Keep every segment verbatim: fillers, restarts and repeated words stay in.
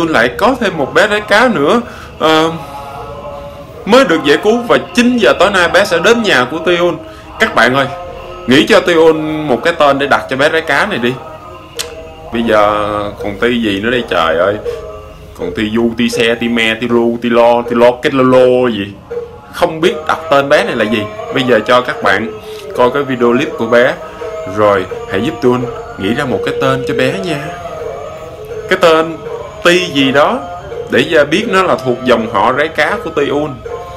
Tiun lại có thêm một bé rái cá nữa uh, mới được giải cứu, và chín giờ tối nay bé sẽ đến nhà của Tiun. Các bạn ơi, nghĩ cho Tiun một cái tên để đặt cho bé rái cá này đi. Bây giờ còn ti gì nữa đây trời ơi, còn ti du, ti xe, ti me, ti ru, ti lo, ti lo, kết lô lô gì, không biết đặt tên bé này là gì. Bây giờ cho các bạn coi cái video clip của bé, rồi hãy giúp Tiun nghĩ ra một cái tên cho bé nha. Cái tên ti gì đó để biết nó là thuộc dòng họ rái cá của Tiun.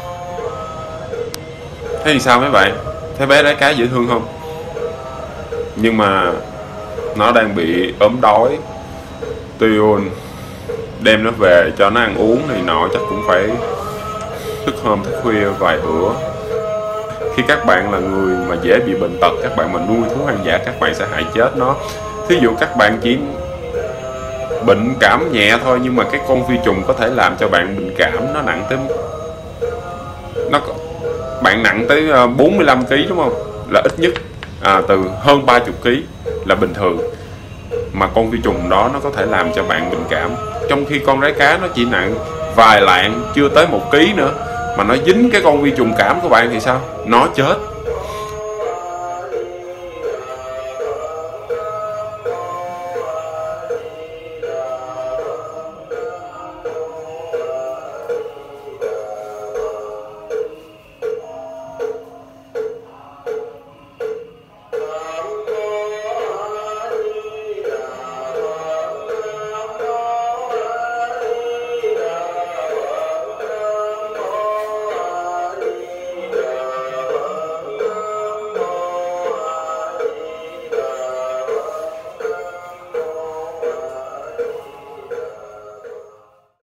Thế thì sao mấy bạn? Thấy bé rái cá dễ thương không? Nhưng mà nó đang bị ốm đói. Tiun đem nó về cho nó ăn uống này nọ chắc cũng phải thức hôm thức khuya vài bữa. Khi các bạn là người mà dễ bị bệnh tật, các bạn mà nuôi thú hoang dã, các bạn sẽ hại chết nó. Thí dụ các bạn chỉ bệnh cảm nhẹ thôi, nhưng mà cái con vi trùng có thể làm cho bạn bệnh cảm nó nặng tới nó bạn nặng tới bốn mươi lăm ki lô gam đúng không, là ít nhất à, từ hơn ba mươi ki lô gam là bình thường, mà con vi trùng đó nó có thể làm cho bạn bệnh cảm. Trong khi con rái cá nó chỉ nặng vài lạng, chưa tới một ký nữa, mà nó dính cái con vi trùng cảm của bạn thì sao? Nó chết.